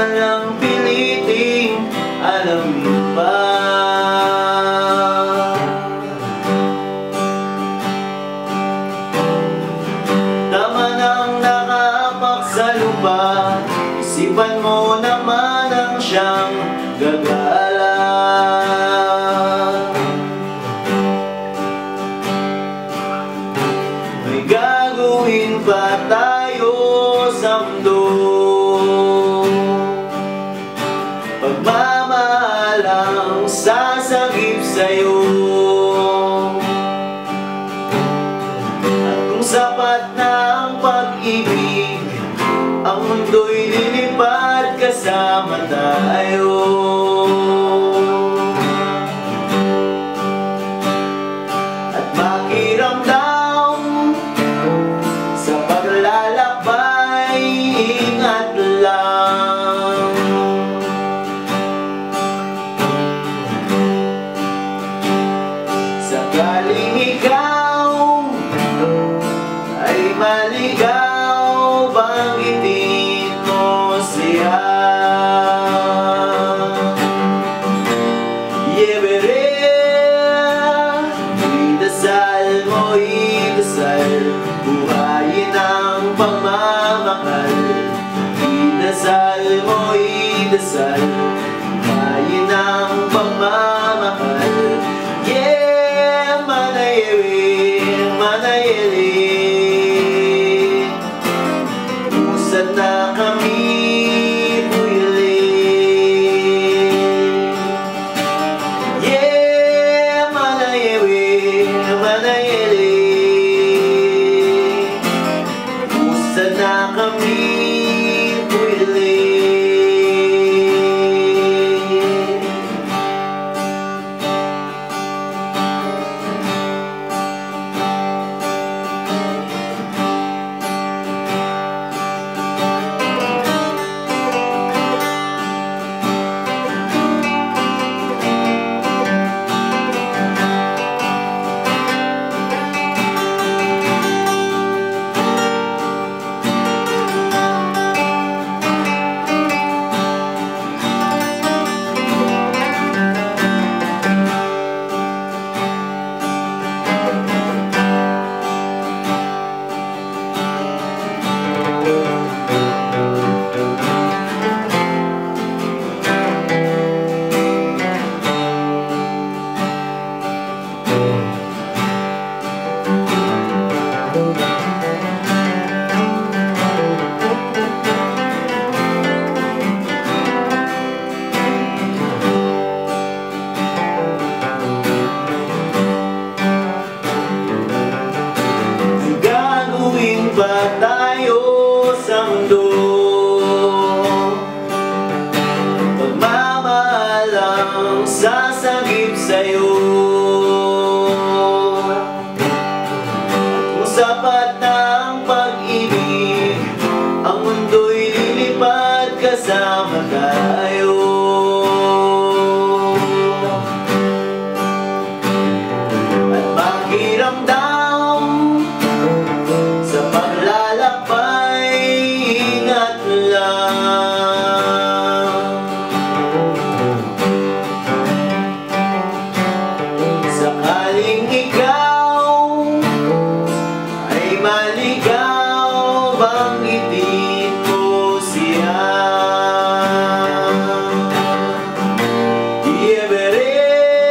na lang piliting alamin pa. Tama nang nakapak sa lupa, isipan mo naman ang siyang gagala. May gagawin pa tayo sa mundo, pagmamahal ang sasagip sa'yo. At kung sapat na ang pag-ibig, ang mundo'y lilipad kasama tayo. At makiramdam sa paglalakbay, ingat lang. Sakaling ikaw ay maligaw, banggitin mo siya. Yebere, idasal mo, idasal, buhayin ang pagmamahal. Idasal mo, idasal, buhayin ang pagmamahal. Yeah, manayewin, manayelin, usad na kami builin. Yeah, manayewin, manayelin, usad na kami builin. Ba tayo sa mundo, pagmamahal ang sasagip sa'yo. Kung sapat na ang pag-ibig, ang mundo'y lilipad kasama tayo. At pakiramdam sa paglalakbay, ingat lang. Sakaling ikaw ay maligaw, banggitin mo siya. Yebere,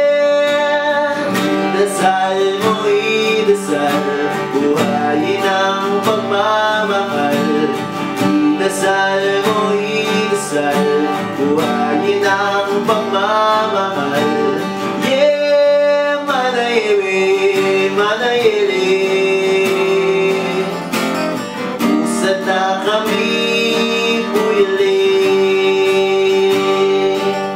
idasal mo, idasal, buhayin ang pagmamahal. Idasal mo, idasal, buhayin ang pagmamahal. Yeah, manayewin, manayelin, usad na kami builin.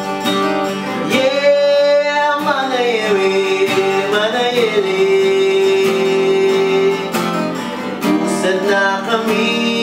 Yeah, manayewin, manayelin, usad na kami